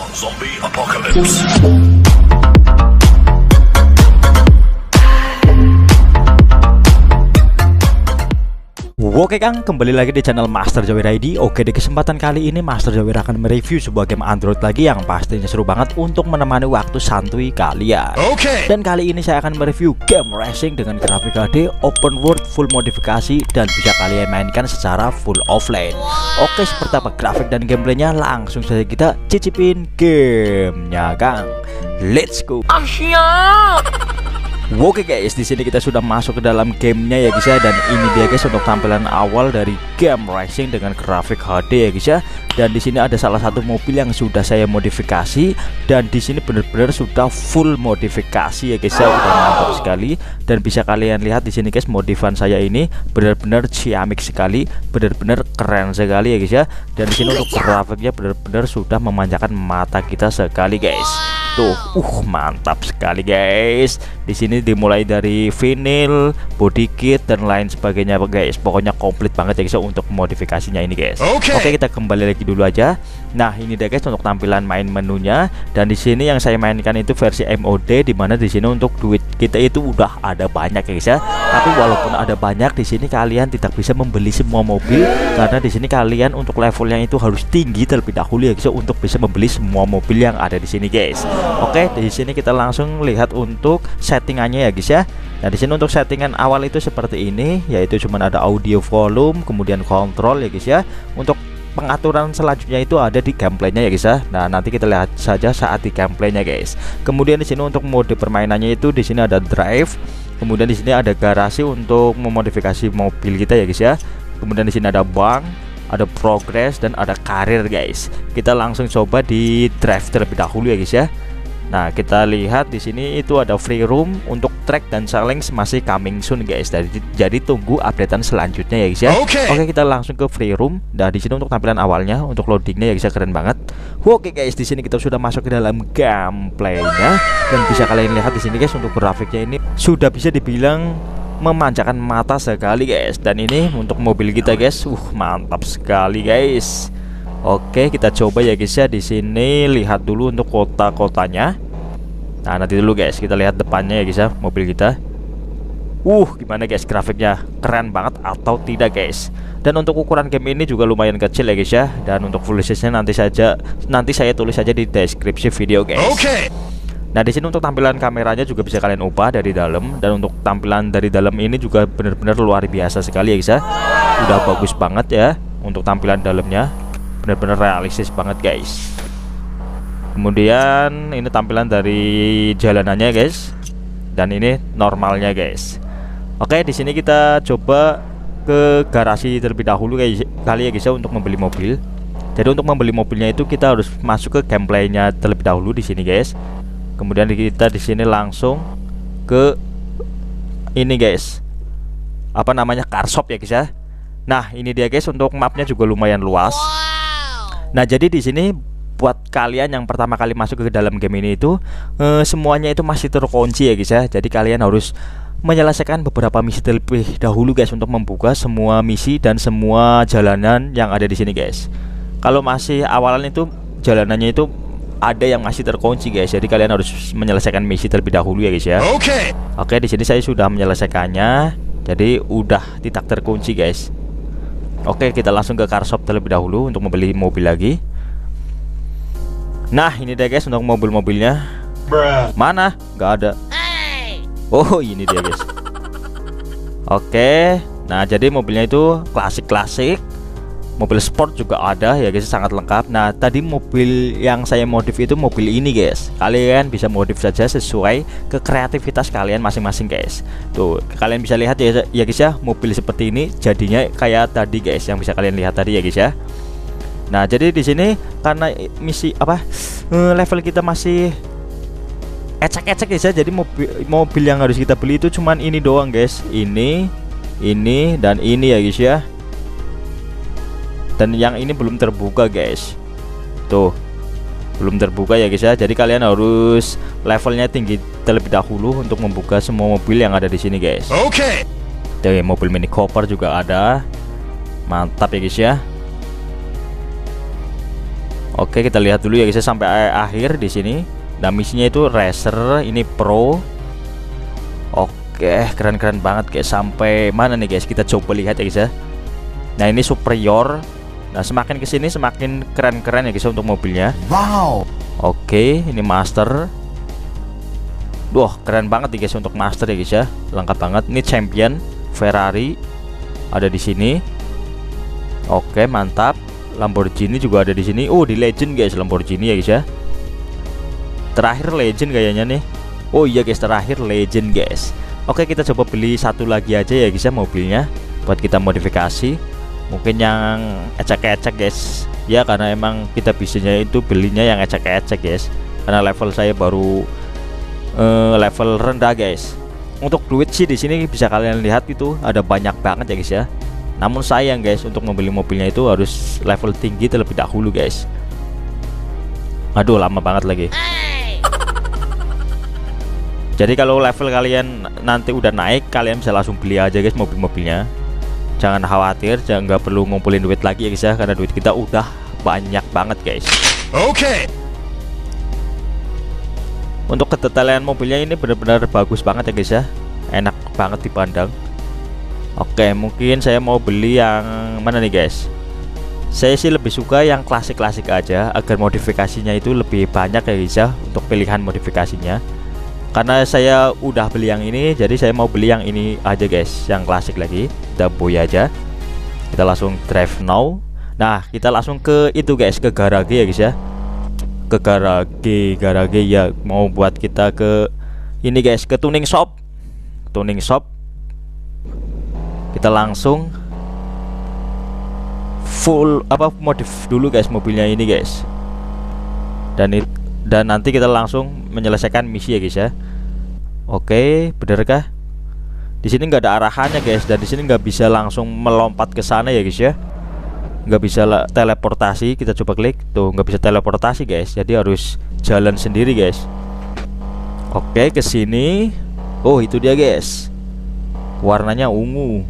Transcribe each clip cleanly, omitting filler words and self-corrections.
Zombie Apocalypse. Oke Kang, kembali lagi di channel Master Jawir ID. Oke, di kesempatan kali ini Master Jawir akan mereview sebuah game Android lagi yang pastinya seru banget untuk menemani waktu santuy kalian. Dan kali ini saya akan mereview game racing dengan grafik HD, open world, full modifikasi, dan bisa kalian mainkan secara full offline. Oke, seperti apa grafik dan gameplaynya? Langsung saja kita cicipin gamenya Kang. Let's go. Oke guys, di sini kita sudah masuk ke dalam gamenya ya guys ya, dan ini dia guys untuk tampilan awal dari game racing dengan grafik HD ya guys ya. Dan di sini ada salah satu mobil yang sudah saya modifikasi, dan di sini benar-benar sudah full modifikasi ya guys ya, udah mantap sekali. Dan bisa kalian lihat di sini guys, modifan saya ini benar-benar ciamik sekali, benar-benar keren sekali ya guys ya. Dan di sini untuk grafiknya benar-benar sudah memanjakan mata kita sekali guys. Tuh, mantap sekali guys. Di sini dimulai dari vinyl, body kit dan lain sebagainya guys. Pokoknya komplit banget ya guys untuk modifikasinya ini guys. Oke, kita kembali lagi dulu aja. Nah, ini deh guys untuk tampilan main menunya. Dan di sini yang saya mainkan itu versi MOD, dimana di sini untuk duit kita itu udah ada banyak ya guys ya. Tapi walaupun ada banyak, di sini kalian tidak bisa membeli semua mobil, karena di sini kalian untuk levelnya itu harus tinggi terlebih dahulu ya guys untuk bisa membeli semua mobil yang ada di sini guys. Oke, di sini kita langsung lihat untuk settingannya ya guys ya. Nah, di sini untuk settingan awal itu seperti ini, yaitu cuman ada audio volume, kemudian kontrol ya guys ya. Untuk pengaturan selanjutnya itu ada di gameplaynya ya guys ya. Nah, nanti kita lihat saja saat di gameplaynya guys. Kemudian di sini untuk mode permainannya itu di sini ada drive. Kemudian di sini ada garasi untuk memodifikasi mobil kita ya guys ya. Kemudian di sini ada bank, ada progress, dan ada karir guys. Kita langsung coba di drive terlebih dahulu ya guys ya. Nah, kita lihat di sini itu ada free roam, untuk track dan challenge masih coming soon guys. Jadi tunggu updatean selanjutnya ya guys ya. Oke, kita langsung ke free roam. Nah, di sini untuk tampilan awalnya, untuk loadingnya ya guys ya, keren banget. Oke guys, di sini kita sudah masuk ke dalam gameplaynya, dan bisa kalian lihat di sini guys untuk grafiknya ini sudah bisa dibilang memanjakan mata sekali guys. Dan ini untuk mobil kita guys, mantap sekali guys. Oke, kita coba ya guys ya. Di sini lihat dulu untuk kota-kotanya. Nah, nanti dulu guys kita lihat depannya ya guys ya, mobil kita. Gimana guys grafiknya? Keren banget atau tidak guys? Dan untuk ukuran game ini juga lumayan kecil ya guys ya. Dan untuk full size-nya nanti saya tulis saja di deskripsi video guys. Nah, di sini untuk tampilan kameranya juga bisa kalian ubah dari dalam, dan untuk tampilan dari dalam ini juga benar-benar luar biasa sekali ya guys ya. Udah bagus banget ya untuk tampilan dalamnya. Benar-benar realistis banget guys. Kemudian ini tampilan dari jalanannya guys, dan ini normalnya guys. Oke, di sini kita coba ke garasi terlebih dahulu kali ya guys ya, untuk membeli mobil. Jadi untuk membeli mobilnya itu kita harus masuk ke gameplaynya terlebih dahulu di sini guys. Kemudian kita di sini langsung ke ini guys, apa namanya, car shop ya guys ya. Nah, ini dia guys, untuk mapnya juga lumayan luas. Nah, jadi di sini buat kalian yang pertama kali masuk ke dalam game ini itu semuanya itu masih terkunci ya guys ya. Jadi kalian harus menyelesaikan beberapa misi terlebih dahulu guys untuk membuka semua misi dan semua jalanan yang ada di sini guys. Kalau masih awalan itu jalanannya itu ada yang masih terkunci guys. Jadi kalian harus menyelesaikan misi terlebih dahulu ya guys ya. Oke, di sini saya sudah menyelesaikannya. Jadi udah tidak terkunci guys. Oke, kita langsung ke car shop terlebih dahulu untuk membeli mobil lagi. Nah, ini deh guys untuk mobil-mobilnya. Mana? Gak ada. Oh, ini dia guys. Oke, nah jadi mobilnya itu klasik-klasik. Mobil sport juga ada ya guys, sangat lengkap. Nah, tadi mobil yang saya modif itu mobil ini guys. Kalian bisa modif saja sesuai ke kreativitas kalian masing-masing guys. Tuh, kalian bisa lihat ya guys ya, mobil seperti ini jadinya kayak tadi guys, yang bisa kalian lihat tadi ya guys ya. Nah, jadi di sini karena misi level kita masih ecek-ecek guys ya. Jadi mobil yang harus kita beli itu cuman ini doang guys. Ini dan ini ya guys ya. Dan yang ini belum terbuka guys. Tuh, belum terbuka ya guys ya. Jadi kalian harus levelnya tinggi terlebih dahulu untuk membuka semua mobil yang ada di sini guys. Tuh, mobil Mini Cooper juga ada. Mantap ya guys ya. Oke, kita lihat dulu ya guys sampai akhir di sini. Nah, misinya itu racer, ini pro. Oke, keren-keren banget guys. Sampai mana nih guys? Kita coba lihat ya guys ya. Nah, ini superior. Nah, semakin kesini semakin keren-keren ya guys untuk mobilnya. Wow. Oke, ini master. Duh, keren banget nih guys untuk master ya guys ya. Lengkap banget. Ini champion Ferrari ada di sini. Oke, mantap. Lamborghini juga ada di sini. Oh, di legend guys Lamborghini ya guys ya. Terakhir legend kayaknya nih. Oh iya guys, terakhir legend guys. Oke, kita coba beli satu lagi aja ya guys ya mobilnya buat kita modifikasi. Mungkin yang ecek-ecek guys. Ya, karena emang kita bisanya itu belinya yang ecek-ecek guys. Karena level saya baru level rendah guys. Untuk duit sih di sini bisa kalian lihat itu ada banyak banget ya guys ya. Namun sayang guys, untuk membeli mobilnya itu harus level tinggi terlebih dahulu guys. Aduh, lama banget lagi. Jadi kalau level kalian nanti udah naik, kalian bisa langsung beli aja guys mobil-mobilnya. Jangan khawatir, nggak perlu ngumpulin duit lagi ya guys ya, karena duit kita udah banyak banget guys. Oke. Untuk kedetailan mobilnya ini benar-benar bagus banget ya guys ya. Enak banget dipandang. Oke, mungkin saya mau beli yang mana nih guys? Saya sih lebih suka yang klasik-klasik aja, agar modifikasinya itu lebih banyak ya guys ya, untuk pilihan modifikasinya. Karena saya udah beli yang ini, jadi saya mau beli yang ini aja guys, yang klasik lagi. Kita boy aja. Kita langsung drive now. Nah, kita langsung ke itu guys, ke garage ya guys ya. Ke garage ya, mau buat kita ke ini guys, ke tuning shop. Tuning shop. Kita langsung full modif dulu guys mobilnya ini guys. Dan nanti kita langsung menyelesaikan misi ya guys ya. Oke, bener kah? Di sini nggak ada arahannya guys, dan di sini nggak bisa langsung melompat ke sana ya guys ya. Nggak bisa teleportasi. Kita coba klik tuh, nggak bisa teleportasi guys. Jadi harus jalan sendiri guys. Oke, ke sini. Oh, itu dia guys. Warnanya ungu.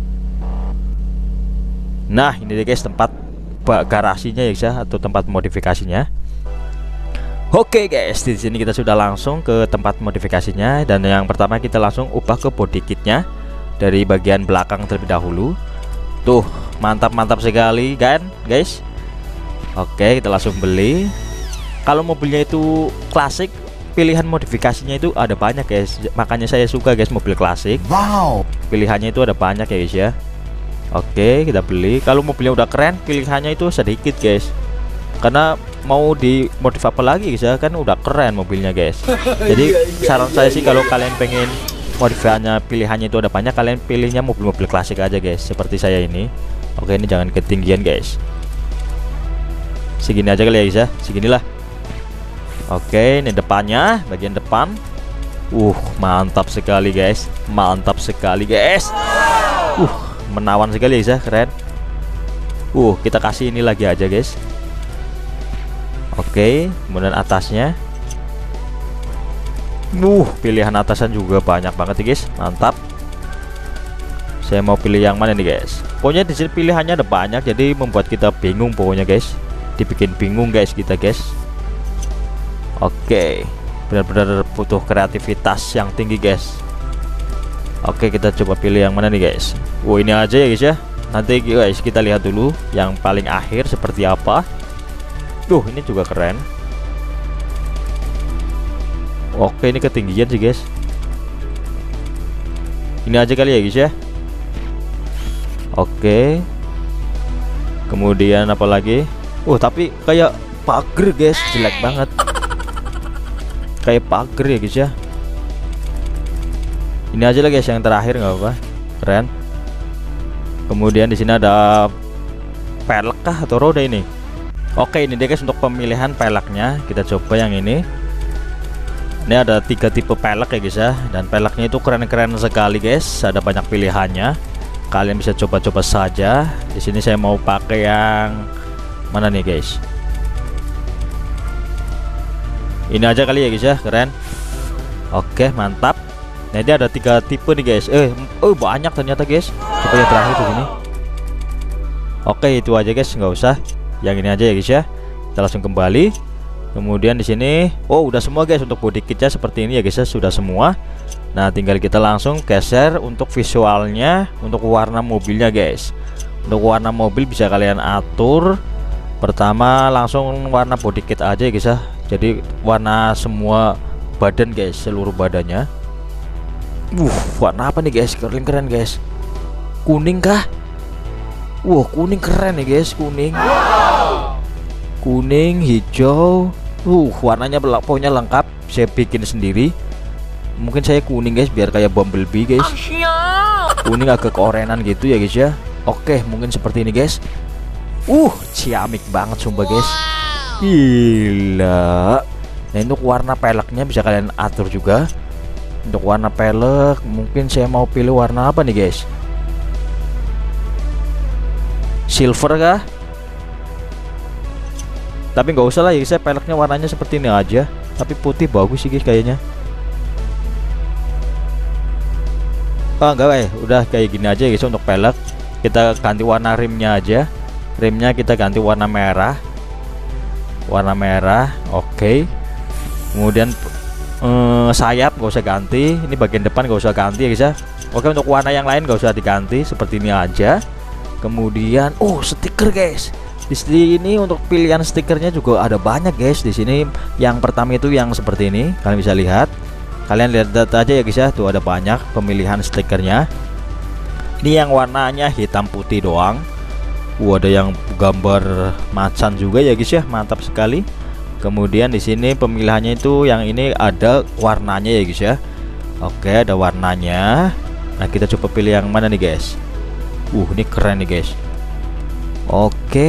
Nah, ini dia guys tempat garasinya ya guys ya, atau tempat modifikasinya. Oke guys, di sini kita sudah langsung ke tempat modifikasinya, dan yang pertama kita langsung ubah ke body kitnya dari bagian belakang terlebih dahulu. Tuh, mantap sekali kan guys. Oke, kita langsung beli. Kalau mobilnya itu klasik, pilihan modifikasinya itu ada banyak guys. Makanya saya suka guys mobil klasik. Wow, pilihannya itu ada banyak ya guys ya. Oke, kita beli. Kalau mobilnya udah keren, pilihannya itu sedikit guys. Karena mau dimodif apa lagi guys ya, kan udah keren mobilnya guys. Jadi saran saya sih, kalau kalian pengen modifikannya pilihannya itu ada banyak, kalian pilihnya mobil-mobil klasik aja guys, seperti saya ini. Oke, ini jangan ketinggian guys. Segini aja kali ya guys ya, seginilah. Oke, ini depannya, bagian depan. Mantap sekali guys. Mantap sekali guys. Menawan sekali ya, keren. Kita kasih ini lagi aja guys. Oke, kemudian atasnya. Pilihan atasan juga banyak banget ya guys. Mantap. Saya mau pilih yang mana nih guys? Pokoknya di sini pilihannya ada banyak, jadi membuat kita bingung pokoknya guys. Dibikin bingung guys kita guys. Oke, benar-benar butuh kreativitas yang tinggi guys. Oke, kita coba pilih yang mana nih guys? Ini aja ya guys ya. Nanti guys kita lihat dulu yang paling akhir seperti apa. Ini juga keren. Oke, ini ketinggian sih guys. Ini aja kali ya guys ya. Oke. Kemudian apa lagi? Tapi kayak pagar guys, jelek banget. Kayak pagar ya guys ya. Ini aja lah guys yang terakhir, nggak apa-apa. Keren. Kemudian di sini ada pelek kah atau roda ini? Oke, ini deh guys untuk pemilihan peleknya. Kita coba yang ini. Ini ada 3 tipe pelek ya guys ya, dan peleknya itu keren-keren sekali guys. Ada banyak pilihannya. Kalian bisa coba-coba saja. Di sini saya mau pakai yang mana nih guys? Ini aja kali ya guys ya, keren. Oke, mantap. Nah, ini ada 3 tipe nih guys. Banyak ternyata guys. Coba yang terakhir tuh ini. Oke, itu aja guys, nggak usah. Yang ini aja ya guys ya. Kita langsung kembali. Kemudian di sini, oh udah semua guys untuk body kitnya seperti ini ya guys ya, sudah semua. Nah tinggal kita langsung geser untuk visualnya, untuk warna mobilnya guys. Untuk warna mobil bisa kalian atur. Pertama langsung warna body kit aja ya guys ya. Jadi warna semua badan guys, seluruh badannya. Warna apa nih guys? Keren guys. Kuning kah? Kuning keren nih guys, kuning. Kuning, hijau. Warnanya pokoknya lengkap. Saya bikin sendiri. Mungkin saya kuning guys, biar kayak Bumblebee guys. Kuning agak keorenan gitu ya guys ya. Oke, mungkin seperti ini guys. Ciamik banget sumpah guys. Gila. Nah untuk warna peleknya bisa kalian atur juga. Untuk warna pelek mungkin saya mau pilih warna apa nih guys? Silver kah? Tapi nggak usah lah ya guys, peleknya warnanya seperti ini aja. Tapi putih bagus sih guys kayaknya. Enggak ya, udah kayak gini aja guys untuk pelek. Kita ganti warna rimnya aja. Rimnya kita ganti warna merah. Warna merah, oke. Kemudian sayap nggak usah ganti. Ini bagian depan nggak usah ganti ya guys ya. Oke, untuk warna yang lain nggak usah diganti, seperti ini aja. Kemudian, stiker guys. Di sini untuk pilihan stikernya juga ada banyak guys. Di sini yang pertama itu yang seperti ini, kalian bisa lihat. Kalian lihat aja ya guys ya, tuh ada banyak pemilihan stikernya. Ini yang warnanya hitam putih doang. Ada yang gambar macan juga ya guys ya, mantap sekali. Kemudian di sini pemilihannya itu yang ini ada warnanya ya guys ya. Oke, ada warnanya. Nah kita coba pilih yang mana nih guys. Ini keren nih guys. Oke.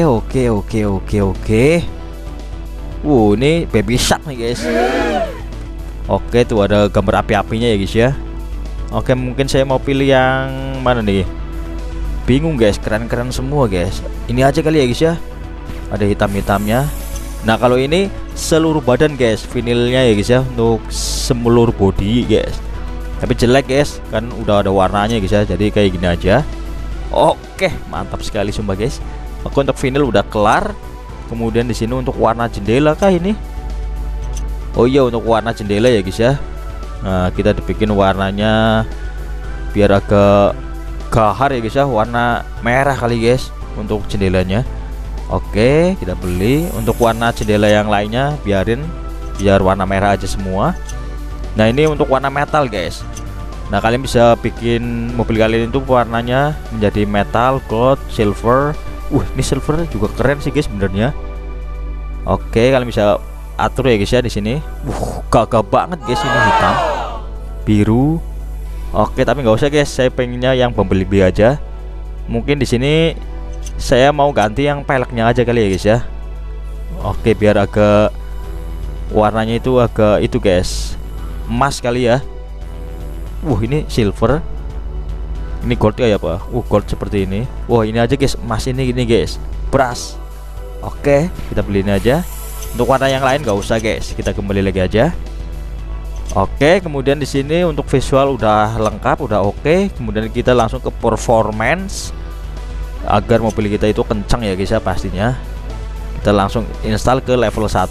Ini baby shark nih guys. Oke, tuh ada gambar api-apinya ya guys ya. Oke, mungkin saya mau pilih yang mana nih. Bingung guys, keren-keren semua guys. Ini aja kali ya guys ya. Ada hitam-hitamnya. Nah kalau ini seluruh badan guys, vinilnya ya guys ya, untuk seluruh body guys. Tapi jelek guys, kan udah ada warnanya guys ya. Jadi kayak gini aja. Oke, mantap sekali sumpah guys. Oke, untuk vinyl udah kelar. Kemudian di sini untuk warna jendela kah ini? Oh iya, untuk warna jendela ya guys ya. Nah, kita dibikin warnanya biar agak gahar ya guys ya, warna merah kali guys untuk jendelanya. Oke, kita beli. Untuk warna jendela yang lainnya biar warna merah aja semua. Nah, ini untuk warna metal guys. Nah, kalian bisa bikin mobil kalian itu warnanya menjadi metal, gold, silver. Ini silver juga keren sih guys sebenarnya. Oke, kalian bisa atur ya guys ya di sini. Gagah banget guys, ini hitam, biru. Oke, tapi nggak usah guys, saya pengennya yang Bumblebee aja. Mungkin di sini saya mau ganti yang peleknya aja kali ya guys ya. Oke, biar agak warnanya itu agak itu guys, emas kali ya. Ini silver. Ini gold ya apa? Gold seperti ini. Ini aja guys, emas ini gini guys, brass. Oke, kita beli ini aja. Untuk warna yang lain nggak usah guys, kita kembali lagi aja. Oke, kemudian di sini untuk visual udah lengkap, udah oke. Kemudian kita langsung ke performance agar mobil kita itu kencang ya guys ya pastinya. Kita langsung install ke level 1.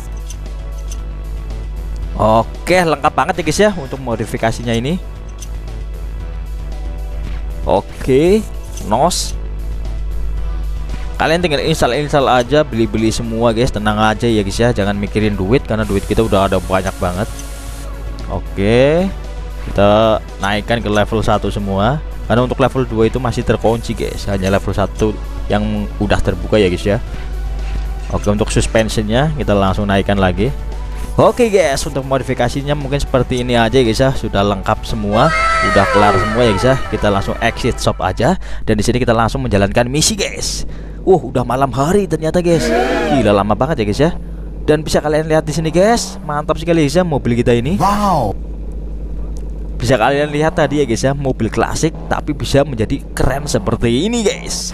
Oke, lengkap banget ya guys ya untuk modifikasinya ini. Oke, NOS. Kalian tinggal install aja, beli semua guys, tenang aja ya guys ya, jangan mikirin duit karena duit kita udah ada banyak banget. Oke, kita naikkan ke level 1 semua. Karena untuk level 2 itu masih terkunci guys, hanya level 1 yang udah terbuka ya guys ya. Oke, untuk suspensionnya kita langsung naikkan lagi. Oke guys, untuk modifikasinya mungkin seperti ini aja guys ya, sudah lengkap semua, udah kelar semua ya guys ya. Kita langsung exit shop aja, dan di sini kita langsung menjalankan misi guys. Udah malam hari ternyata guys, gila lama banget ya guys ya. Dan bisa kalian lihat di sini guys, mantap sekali guys ya mobil kita ini. Wow. Bisa kalian lihat tadi ya guys ya, mobil klasik tapi bisa menjadi keren seperti ini guys.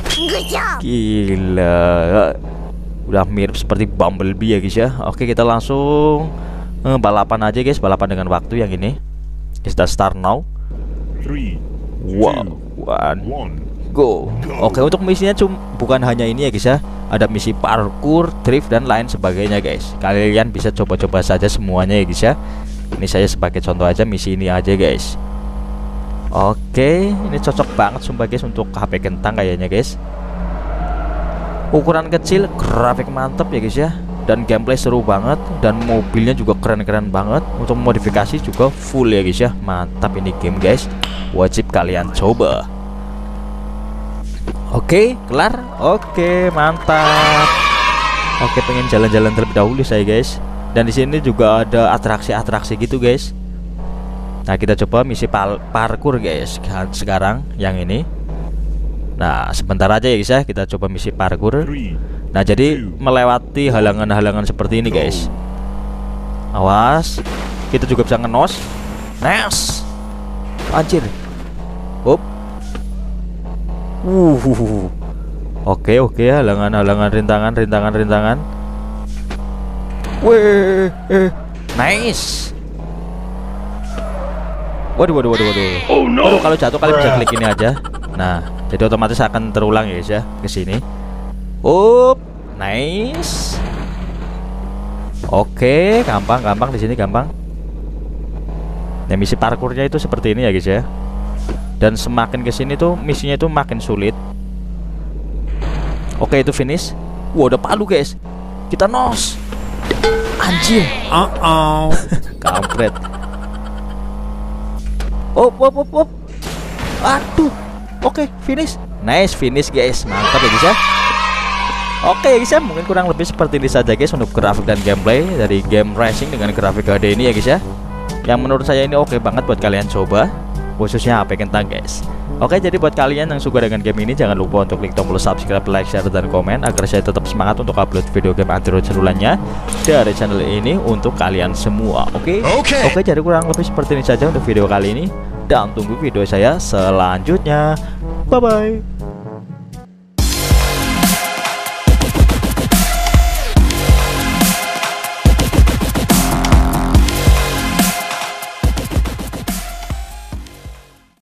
Gila. Udah mirip seperti Bumblebee ya guys ya. Oke, kita langsung balapan aja guys, balapan dengan waktu yang ini. Kita start now. 3, 2, 1, go. Oke, untuk misinya bukan hanya ini ya guys ya. Ada misi parkour, drift dan lain sebagainya guys. Kalian bisa coba-coba saja semuanya ya guys ya. Ini saya sebagai contoh aja misi ini aja guys. Oke, ini cocok banget sumpah guys untuk HP kentang kayaknya guys. Ukuran kecil, grafik mantep ya guys ya. Dan gameplay seru banget. Dan mobilnya juga keren-keren banget. Untuk modifikasi juga full ya guys ya. Mantap ini game guys. Wajib kalian coba. Oke, kelar. Oke, mantap. Oke, pengen jalan-jalan terlebih dahulu saya guys. Dan di sini juga ada atraksi-atraksi gitu guys. Nah, kita coba misi parkour guys. Sekarang yang ini. Nah, sebentar aja ya guys ya. Kita coba misi parkour. Nah, jadi melewati halangan-halangan seperti ini guys. Awas. Kita juga bisa ngenos. Nice. Anjir. Hop. Oke, halangan-halangan, rintangan. Weh, nice. Waduh. Oh, no. Waduh, kalau jatuh kalian bisa klik ini aja. Nah, jadi otomatis akan terulang ya guys ya ke sini. Up, nice. Oke, gampang di sini gampang. Nah, misi parkurnya itu seperti ini ya guys ya. Dan semakin ke sini tuh misinya itu makin sulit. Oke, itu finish. Wah, ada palu guys. Kita nos. Anjir. Kampret. Op. Aduh. Oke, finish. Nice, finish guys. Mantap ya guys ya. Oke guys ya, mungkin kurang lebih seperti ini saja guys untuk grafik dan gameplay dari game racing dengan grafik HD ini ya guys ya. Yang menurut saya ini oke banget buat kalian coba, khususnya HP kentang guys. Oke, jadi buat kalian yang suka dengan game ini, jangan lupa untuk klik tombol subscribe, like, share, dan komen agar saya tetap semangat untuk upload video game Android serulannya dari channel ini untuk kalian semua. Oke, jadi kurang lebih seperti ini saja untuk video kali ini, dan tunggu video saya selanjutnya. Bye bye.